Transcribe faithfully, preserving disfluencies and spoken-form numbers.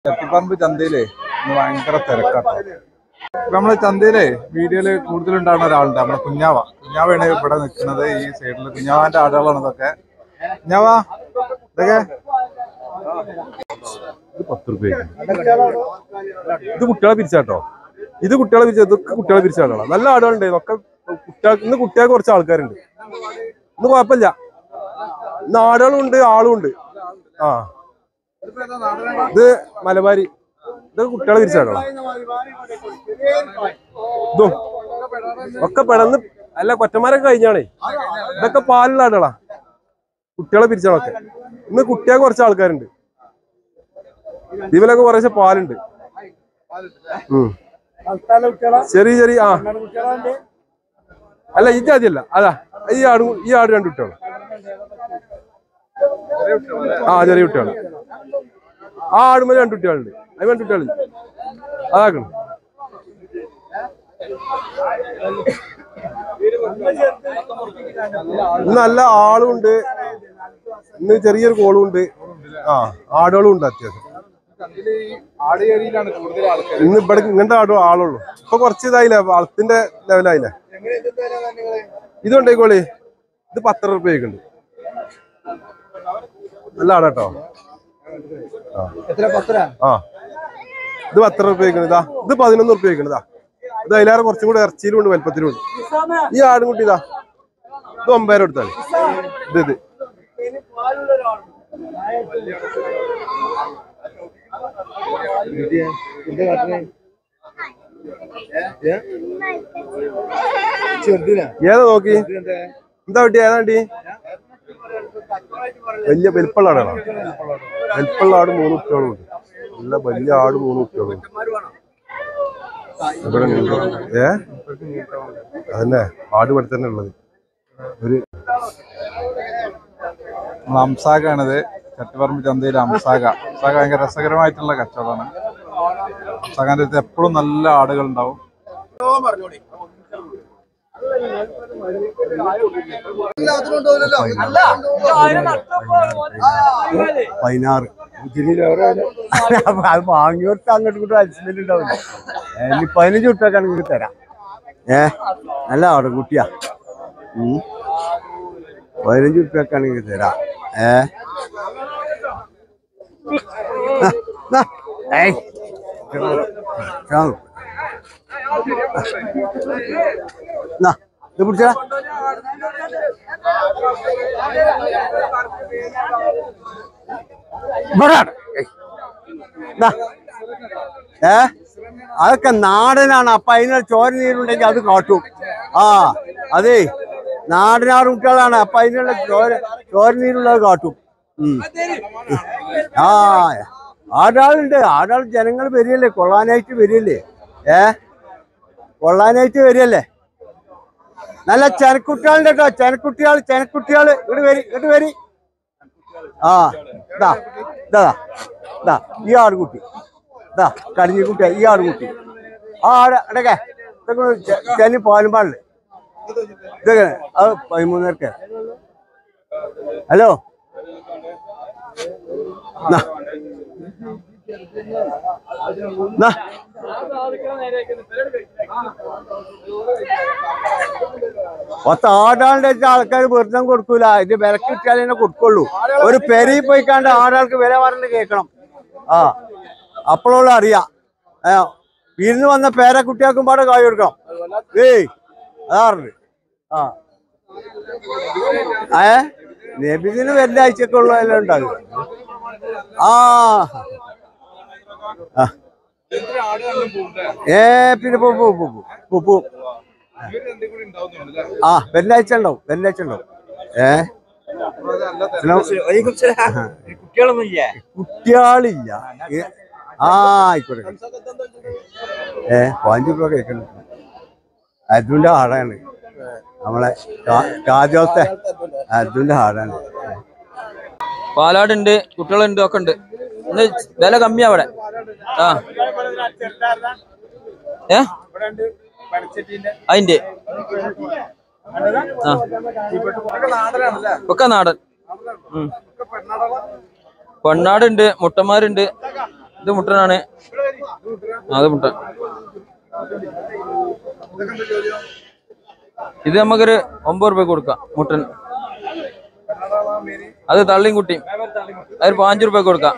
ചട്ടിപ്പറമ്പ് ചന്തയിലേ ഇന്ന് ഭയങ്കര തിരക്കാട്ടോ. നമ്മളെ ചന്തയിലെ വീഡിയോയില് കൂടുതലുണ്ടാകുന്ന ഒരാളുണ്ട്, നമ്മളെ കുഞ്ഞാവ. കുഞ്ഞാവയാണ് ഇവിടെ നിൽക്കുന്നത്. ഈ സൈഡില് കുഞ്ഞാവാന്റെ ആടുകളാണ് ഇതൊക്കെ. കുഞ്ഞാവാ, ഇതൊക്കെ ഇത് പത്ത് റുപ്യ. ഇത് കുട്ടികളെ പിരിച്ചാട്ടോ. ഇത് കുട്ടികളെ പിരിച്ച ഇതൊക്കെ കുട്ടികളെ പിരിച്ചാട്ടോ. നല്ല ആടുകളുണ്ട്. ഇതൊക്കെ കുട്ടികൾക്ക് ഇന്ന് കുട്ടികൾക്ക് കുറച്ച് ആൾക്കാരുണ്ട്. ഇന്ന് കുഴപ്പമില്ല. ഇന്ന് ആടുകളും ഉണ്ട്, ആളും ഉണ്ട്. ആ ഇത് മലബാരി. ഇത് കുട്ടികളെ പിരിച്ചാട്ടോ. ഇതും ഒക്കെ പെടന്ന് അല്ല കൊറ്റന്മാരൊക്കെ കഴിഞ്ഞാണേ. ഇതൊക്കെ പാലുള്ള ആടുകളാ, കുട്ടികളെ പിരിച്ചാളൊക്കെ. ഇന്ന് കുട്ടികൾക്ക് കുറച്ച് ആൾക്കാരുണ്ട്. ഇതിലൊക്കെ കുറേശ്ശെ പാലുണ്ട്. ചെറിയ ചെറിയ ആ അല്ല ഈ ജാതിയല്ല. അതാ ഈ ആട് ഈ ആട് രണ്ട് കുട്ടികള്. ആ ചെറിയ കുട്ടികള്. ആ ആടുമ്പോൾ രണ്ട് കുട്ടികളുണ്ട്. അത് രണ്ട് കുട്ടികളുണ്ട്. അതാക്കണം. ഇന്ന് നല്ല ആളും ഉണ്ട്. ഇന്ന് ചെറിയൊരു കോളും ഉണ്ട്. ആ ആടുകളും ഉണ്ട് അത്യാവശ്യം. ഇന്ന് ഇവിടെ ഇങ്ങനത്തെ ആടും ആളുള്ളൂ. ഇപ്പൊ കുറച്ച് ഇതായില്ലേ, വളത്തിന്റെ ലെവലായില്ലേ. ഇതുണ്ടായിക്കോളി. ഇത് പത്ത് റുപ്യക്ക് ഉണ്ട്. നല്ല ആടാട്ടോ. ആ ഇത് പത്ത് റുപ്യക്ക്. ഇതാ ഇത് പതിനൊന്ന് റുപ്യക്ക്. ഇതാ ഇത് അതിലേറെ കുറച്ചും കൂടെ ഇറച്ചിയിലും ഉണ്ട്, വലുപ്പത്തിലും ഉണ്ട്. ഈ ആടും കുട്ടി ഇതാ ഇത് ഒമ്പതിരം എടുത്താൽ. ഇത് ഇത് ഏതാ നോക്കി. എന്താ വട്ടി ഏതാ വട്ടി? വലിയ വലിപ്പുള്ള ആടാണോ? വലിപ്പുള്ള ആട് മൂന്ന് കുട്ടികളും ഉണ്ട്. നല്ല വലിയ ആട് മൂന്ന് കുട്ടികളും ഉണ്ട്. ഏ അതന്നെ ആട് ഇവിടെ തന്നെ ഉള്ളത്. ഒരു അംസാഗാണിത്. ചട്ടിപ്പറമ്പ് ചന്തയിലെ അംസാഗ. അംസാഗ ഭയങ്കര രസകരമായിട്ടുള്ള കച്ചവടമാണ്. അംസാഗാന്റെ അടുത്ത് എപ്പോഴും നല്ല ആടുകൾ ഉണ്ടാവും. പതിനാറ് അത് വാങ്ങിയോർക്ക് അങ്ങോട്ട് ഇങ്ങോട്ട് അഡ്ജസ്റ്റ്മെന്റ് ഉണ്ടാവില്ല. ഇനി പതിനഞ്ച് കുട്ടിയൊക്കെ നിങ്ങൾക്ക് തരാം. ഏ നല്ല ആടുകുട്ടിയാ. പതിനഞ്ച് കുട്ടിയൊക്കെ ആണെങ്കിൽ തരാം. ഏ ഇത് പിടിച്ച ഏ അതൊക്കെ നാടനാണ്. അപ്പൊ അതിന് ചോര നീരുണ്ടെങ്കിൽ അത് കാട്ടും. ആ അതെ നാടനാറ് കുട്ടികളാണ്. അപ്പൊ അതിനുള്ള ചോര ചോര നീരുള്ളത് കാട്ടും. ആ ആടാളുണ്ട്. ആടാൾ ജനങ്ങൾ വരികയല്ലേ, കൊള്ളാനായിട്ട് വരികയല്ലേ. ഏ കൊള്ളാനായിട്ട് വരികയല്ലേ. നല്ല ചെനക്കുട്ടികളുണ്ട് കേട്ടോ. ചെനക്കുട്ടികൾ ചെനക്കുട്ടികൾ ഇങ്ങോട്ട് വരി ഇങ്ങോട്ട് വരി. ആ ഇതാ ഇതാ ഇതാ ഈ ആടുകുട്ടി. ഇതാ കടിഞ്ഞിക്കുട്ടിയാ ഈ ആടുകുട്ടി. ആ ആട് ഇടക്കെ ചെന്നി പാലും പാടില്ല. ഇതൊക്കെ അത് പതിമൂന്നേർക്ക്. ഹലോ പത്ത് ആടാളുടെ ആൾക്കാർ വെറുതെ കൊടുക്കൂല. ഇത് വിലക്ക് കിട്ടിയാലേ തന്നെ കൊടുക്കുള്ളൂ. ഒരു പെരയിൽ പോയിക്കാണ്ട് ആടാൾക്ക് വില പറഞ്ഞ് കേൾക്കണം. ആ അപ്പോഴുള്ള അറിയാം. വിരുന്ന് വന്ന പേരക്കുട്ടിയാക്കും പാടെ കായ് കൊടുക്കണം. ഏയ് അതാറുണ്ട്. ആ ഏ നബിദിന് വെള്ളിയാഴ്ചയൊക്കെ ഉള്ള എല്ലാം ഉണ്ടാകും. ആ ഏ പിന്നെ പോ പോ പോ ആ വെള്ളിയാഴ്ച ഉണ്ടാവും. വെള്ളിയാഴ്ച ഉണ്ടാവും. ഏ കുട്ടികളില്ല. ആ ആയിക്കോട്ടെ. ഏ പതിനഞ്ച് രൂപ കഴിക്കണം. അതിന്റെ ആടാണ് നമ്മളെ കാജോത്തെ. അതിന്റെ ആടാണ്. പാലാടുണ്ട്, കുട്ടികളുണ്ട്, ഒക്കെ ഉണ്ട്. ഇന്ന് വില കമ്മിയാ അവിടെ. ആ ഏ അതിന്റെ ആ ഒക്കെ നാടൻ. പെണ്ണാടുണ്ട്, മുട്ടന്മാരുണ്ട്, ഇത് മുട്ടനാണ്. അത് മുട്ടൻ. ഇത് നമുക്കൊരു ഒമ്പത് റുപ്യ കൊടുക്കാം മുട്ടൻ. അത് തള്ളിയും കുട്ടിയും അതൊരു പാഞ്ച് റുപ്യ കൊടുക്കാം.